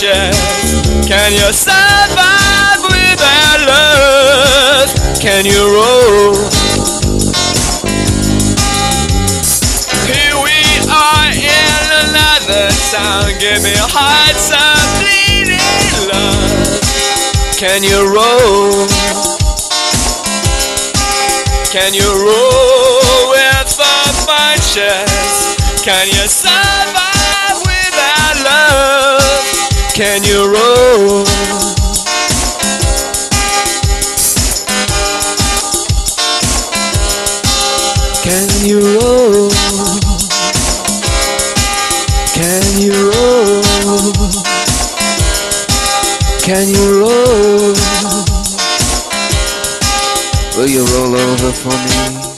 punches? Can you survive without love? Can you roll? Here we are in another town. Give me hearts of bleeding love. Can you roll? Can you roll with the punches? Can you survive without love? Can you roll? Can you roll? Can you roll? Can you roll? Will you roll over for me?